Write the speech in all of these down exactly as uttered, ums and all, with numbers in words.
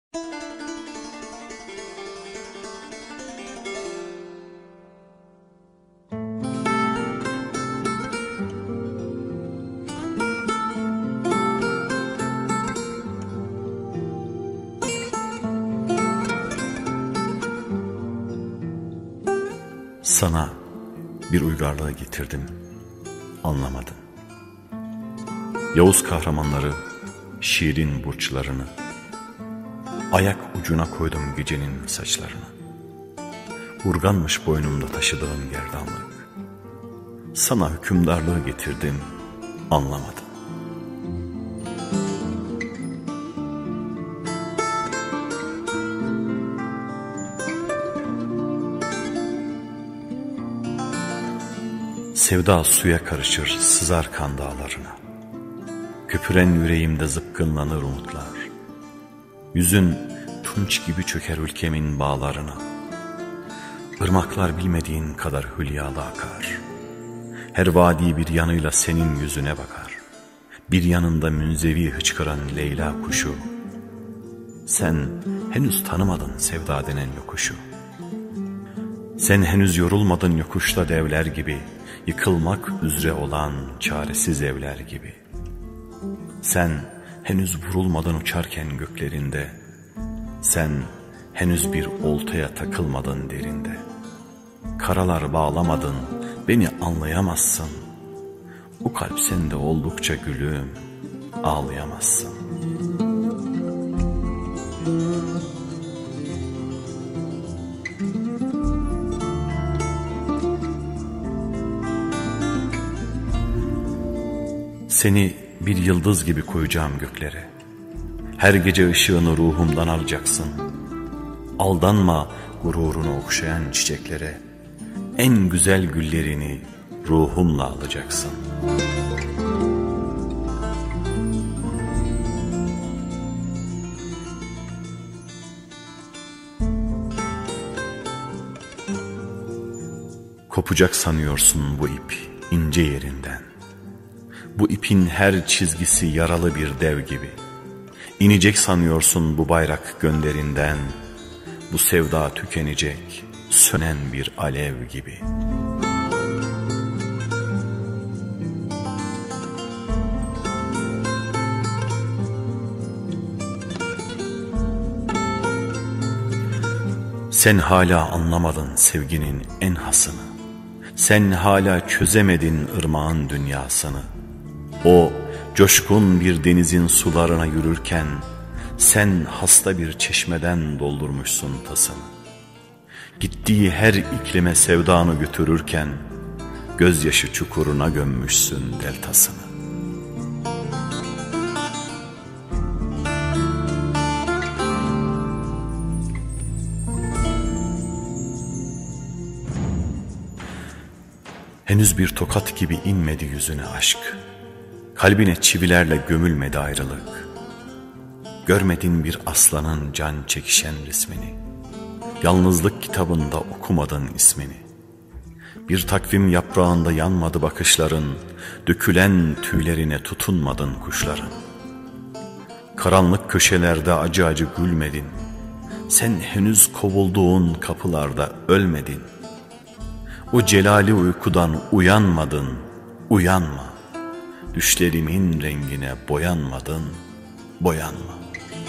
Sana bir uygarlığı getirdim, anlamadın. Yavuz kahramanları, şiirin burçlarını, ayak ucuna koydum gecenin saçlarını. Urganmış boynumda taşıdığım gerdanlık. Sana hükümdarlığı getirdim, anlamadın. Sevda suya karışır, sızar kan dağlarına. Köpüren yüreğimde zıpkınlanır umutlar. Yüzün tunç gibi çöker ülkemin bağlarına. Irmaklar bilmediğin kadar hülyalı akar. Her vadi bir yanıyla senin yüzüne bakar. Bir yanında münzevi hıçkıran Leyla kuşu. Sen henüz tanımadın sevda denen yokuşu. Sen henüz yorulmadın yokuşta devler gibi. Yıkılmak üzere olan çaresiz evler gibi. Sen henüz vurulmadan uçarken göklerinde, sen henüz bir oltaya takılmadın derinde. Karalar bağlamadın, beni anlayamazsın. O kalp sende oldukça gülüm, ağlayamazsın. Seni bir yıldız gibi koyacağım göklere. Her gece ışığını ruhumdan alacaksın. Aldanma gururunu okşayan çiçeklere. En güzel güllerini ruhunla alacaksın. Kopacak sanıyorsun bu ip ince yerinden. Bu ipin her çizgisi yaralı bir dev gibi. İnecek sanıyorsun bu bayrak gönderinden. Bu sevda tükenecek, sönen bir alev gibi. Sen hala anlamadın sevginin en hasını. Sen hala çözemedin ırmağın dünyasını. O coşkun bir denizin sularına yürürken sen hasta bir çeşmeden doldurmuşsun tasını. Gittiği her iklime sevdanı götürürken gözyaşı çukuruna gömmüşsün deltasını. Henüz bir tokat gibi inmedi yüzüne aşk. Kalbine çivilerle gömülmedi ayrılık. Görmedin bir aslanın can çekişen resmini. Yalnızlık kitabında okumadın ismini. Bir takvim yaprağında yanmadı bakışların. Dökülen tüylerine tutunmadın kuşların. Karanlık köşelerde acı acı gülmedin. Sen henüz kovulduğun kapılarda ölmedin. O celali uykudan uyanmadın, uyanma. Düşlerimin rengine boyanmadın, boyanma.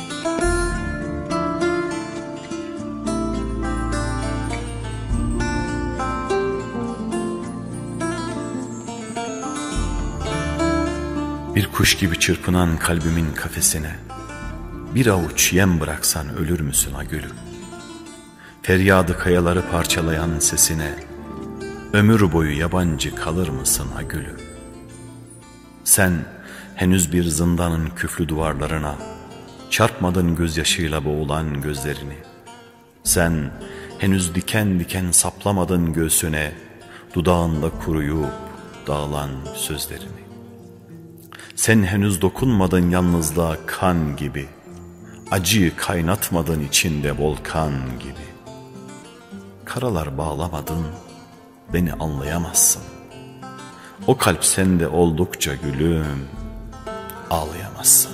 Bir kuş gibi çırpınan kalbimin kafesine bir avuç yem bıraksan ölür müsün ha gülüm? Feryadı kayaları parçalayan sesine ömür boyu yabancı kalır mısın ha gülüm? Sen henüz bir zindanın küflü duvarlarına çarpmadın gözyaşıyla boğulan gözlerini. Sen henüz diken diken saplamadın göğsüne dudağında kuruyup dağılan sözlerini. Sen henüz dokunmadın yalnızlığa kan gibi, acıyı kaynatmadın içinde volkan gibi. Karalar bağlamadın, beni anlayamazsın. O kalp sende oldukça gülüm, ağlayamazsın.